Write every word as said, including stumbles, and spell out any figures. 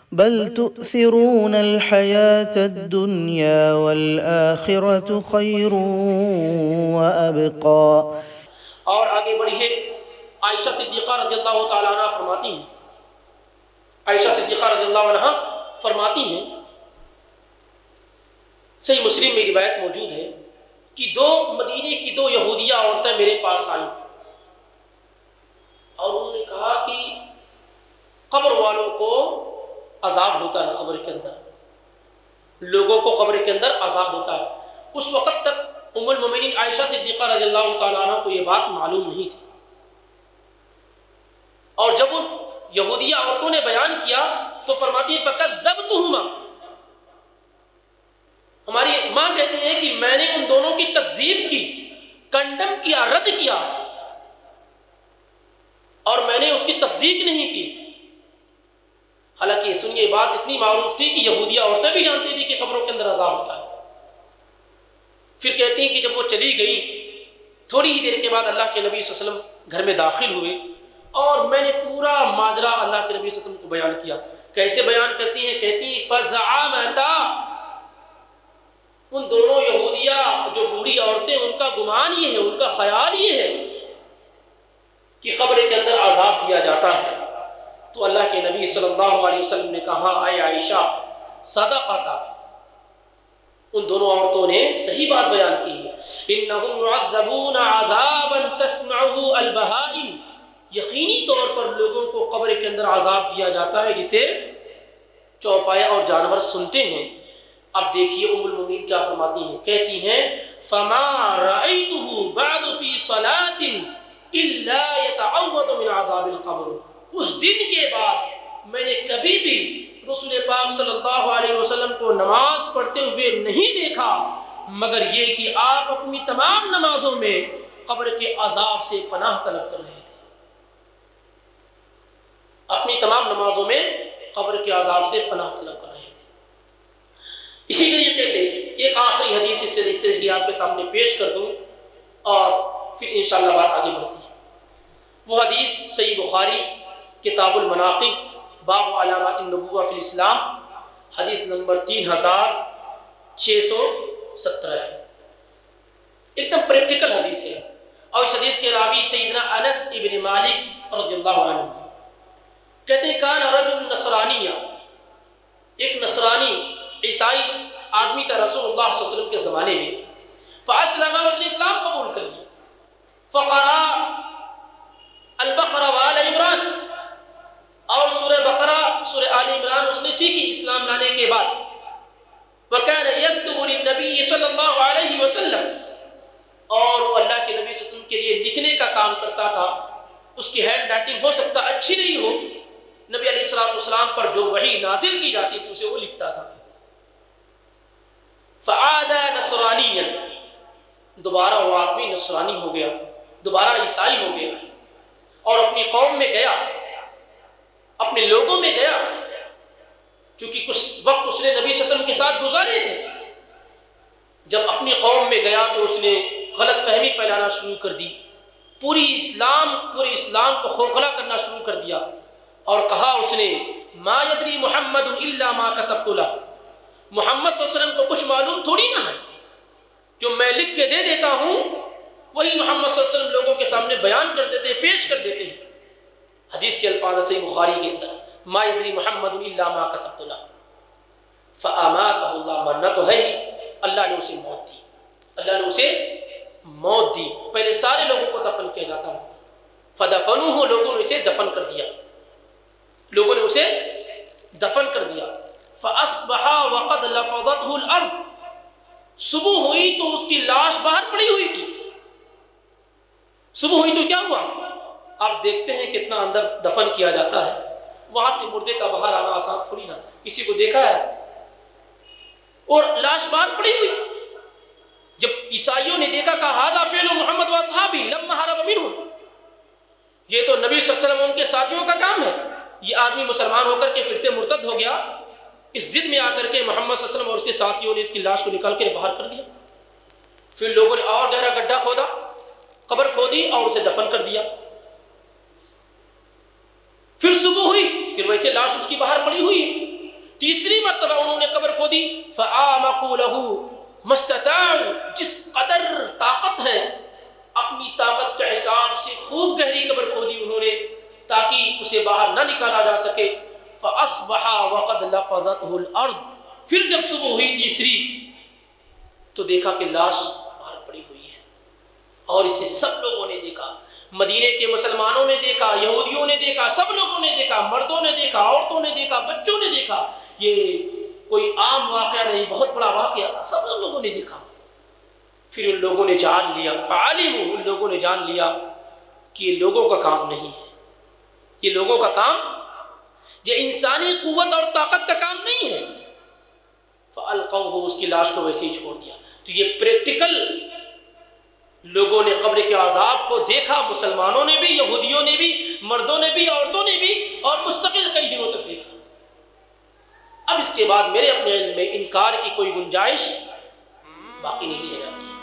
بل تؤثرون الحياة الدنيا والآخرة خير وأبقى۔ اور آگے بڑھیے، عائشہ صدیقہ رضی اللہ تعالیٰ عنہ فرماتی ہیں عائشہ صدیقہ رضی اللہ عنہ فرماتی ہیں، صحیح مسلم میں روایت موجود ہے کہ دو مدینے کی دو یہودیہ عورتیں میرے پاس آئیں اور انہوں نے کہا کہ قبر والوں کو عذاب ہوتا ہے، قبر کے اندر لوگوں کو قبر کے اندر عذاب ہوتا ہے۔ اس وقت تک ام المومنین عائشہ صدیقہ رضی اللہ تعالیٰ عنہ کو یہ بات معلوم نہیں تھی، اور جب ان یہودیہ عورتوں نے بیان کیا تو فرماتی فَكَذَّبْتُهُمَا، ہماری ماں کہتے ہیں کہ میں نے ان دونوں کی تکذیب کی، کنڈم کیا، رد کیا، اور میں نے اس کی تصدیق نہیں کی۔ حالانکہ سنیے، بات اتنی معروف تھی کہ یہودیہ عورتیں بھی جانتی تھی کہ قبروں کے اندر عذاب ہوتا ہے۔ پھر کہتی ہیں کہ جب وہ چلی گئی، تھوڑی ہی دیر کے بعد اللہ کے نبی صلی اللہ علیہ وسلم گھر میں داخل ہوئے اور میں نے پورا ماجرا اللہ کے نبی صلی اللہ علیہ وسلم کو بیان کیا۔ کیسے بیان کرتی ہیں؟ کہتی ہیں فَزَعَمَتَا، ان دونوں یہودیہ جو بوڑھی عورتیں، ان کا گمان یہ ہے، ان کا خیال یہ ہے کہ قبر کے اندر عذاب دیا جاتا ہے۔ تو اللہ کے نبی صلی اللہ علیہ وسلم نے کہا، اے عائشہ صدقتا، ان دونوں عورتوں نے صحیح بات بیان کی ہے۔ انہم يعذبون عذابا تسمعه البہائم، یقینی طور پر لوگوں کو قبر کے اندر عذاب دیا جاتا ہے جسے چوپائے اور جانور سنتے ہیں۔ اب دیکھیے ام المومنین کیا فرماتی ہیں، کہتی ہیں فما رأيته بعد في صلاة الا يتعوذ من عذاب القبر، اس دن کے بعد میں نے کبھی بھی رسول پاک صلی اللہ علیہ وسلم کو نماز پڑھتے ہوئے نہیں دیکھا مگر یہ کہ آپ اپنی تمام نمازوں میں قبر کے عذاب سے پناہ طلب کر رہے تھے، اپنی تمام نمازوں میں قبر کے عذاب سے پناہ طلب کر رہے تھے۔ اسی طریقے سے ایک آخری حدیث اس سے آپ کے سامنے پیش کر دوں اور پھر انشاءاللہ بات آگے بڑھتی ہے۔ وہ حدیث صحیح بخاری کتاب المناقب باب علامات النبوہ فی الاسلام، حدیث نمبر تین ہزار چھ سو سترہ ہے، ایک دم پریکٹیکل حدیث ہے، اور اس حدیث کے راوی سیدنا انس ابن مالک رضی اللہ عنہ کہتے ہیں کان رجل نصرانیہ، ایک نصرانی عیسائی آدمی تھا رسول اللہ صلی اللہ علیہ وسلم کے زمانے میں، فاسلم، اس نے اسلام قبول کر لیا، فقرأ البقرہ وآل عمران، اور سورہ بقرہ سورہ آل عمران اس نے سیکھی اسلام لانے کے بعد، وَكَانَ يَكْتُبُ لِلنَّبِيِّ صلی اللہ علیہ وسلم، اور وہ اللہ کے نبی صلی اللہ علیہ وسلم کے لیے لکھنے کا کام کرتا تھا۔ اس کی ہینڈ رائٹنگ ہو سکتا اچھی نہیں ہو، نبی علیہ الصلوۃ والسلام پر جو وحی نازل کی جاتی تھی اسے وہ لکھتا تھا۔ فَعَادَ نَصْرَانِيًّا، دوبارہ وہ آدمی نصرانی ہو گیا، دوبارہ عیسائی ہو گیا، اور اپنی قوم میں گیا، اپنے لوگوں میں گیا، چونکہ کچھ وقت اس نے نبی صلی اللہ علیہ وسلم کے ساتھ گزارے تھے۔ جب اپنی قوم میں گیا تو اس نے غلط فہمی پھیلانا شروع کر دی، پوری اسلام پوری اسلام کو کھوکھلا کرنا شروع کر دیا، اور کہا اس نے ما یدری محمد الا ما کتبت لہ، محمد صلی اللہ علیہ وسلم کو کچھ معلوم تھوڑی نہ ہے، جو میں لکھ کے دے دیتا ہوں وہی محمد صلی اللہ علیہ وسلم لوگوں کے سامنے بیان کر دیتے ہیں، پیش کر دیتے ہیں۔ حدیث کے الفاظ صحیح بخاری کے اندر ما یدری محمد الا ما کتبت لہ فاماتہ اللہ، مرنا تو ہے ہی، اللہ نے اسے موت دی، اللہ نے اسے موت دی۔ پہلے سارے لوگوں کو دفن کیا جاتا ہے، فدفنوہ، لوگوں نے اسے دفن کر دیا، لوگوں نے اسے دفن کر دیا۔ فاصبح وقد لفظته الارض، صبح ہوئی تو اس کی لاش باہر پڑی ہوئی تھی۔ صبح ہوئی تو کیا ہوا؟ آپ دیکھتے ہیں کتنا اندر دفن کیا جاتا ہے، وہاں سے مردے کا باہر آنا آسان تھوڑی نہ، کسی کو دیکھا ہے؟ اور لاش باہر پڑی ہوئی۔ جب عیسائیوں نے دیکھا کہ ھذا فعل محمد واصحابہ لما ہرب منہم، یہ تو نبی صلی اللہ علیہ وسلم ان کے ساتھیوں کا کام ہے، یہ آدمی مسلمان ہو کر کے پھر سے مرتد ہو گیا، اس ضد میں آ کر کے محمد صلی اللہ علیہ وسلم اور اس کے ساتھیوں نے اس کی لاش کو نکال کے باہر کر دیا۔ پھر لوگوں نے اور گہرا گڈھا کھودا، قبر کھودی اور اسے دفن کر دیا۔ پھر صبح ہوئی، پھر ویسے لاش اس کی باہر پڑی ہوئی، تیسری مرتبہ انہوں نے قبر کھودی فَآمَقُوا لَهُ مَسْتَطَاعُوا، جس قدر طاقت ہے اپنی طاقت کے حساب سے خوب گہری قبر کھودی انہوں نے تاکہ اسے باہر نہ نکالا جا سکے. فَأَصْبَحَ وَقَدْ لَفَظَتْهُ الْأَرْضُ، پھر جب صبح ہوئی تیسری تو دیکھا کہ لاش باہر پڑی ہوئی ہے، اور اسے سب لوگوں نے دیکھا. مدینے کے مسلمانوں نے دیکھا، یہودیوں نے دیکھا، سب لوگوں نے دیکھا، مردوں نے دیکھا، عورتوں نے دیکھا، بچوں نے دیکھا. یہ کوئی عام واقعہ نہیں، بہت بڑا واقعہ تھا، سب لوگوں نے دیکھا. پھر ان لوگوں نے جان لیا، فعلموا، ان لوگوں نے جان لیا کہ یہ لوگوں کا کام نہیں ہے، یہ لوگوں کا کام، یہ انسانی قوت اور طاقت کا کام نہیں ہے. فَأَلْقَوْهُ، اس کی لاش کو ویسے ہی چھوڑ دیا. تو یہ پریکٹیکل لوگوں نے قبر کے عذاب کو دیکھا، مسلمانوں نے بھی، یہودیوں نے بھی، مردوں نے بھی، عورتوں نے بھی، اور مستقل کئی دنوں تک دیکھا. اب اس کے بعد میرے اپنے علم میں انکار کی کوئی گنجائش باقی نہیں رہ جاتی.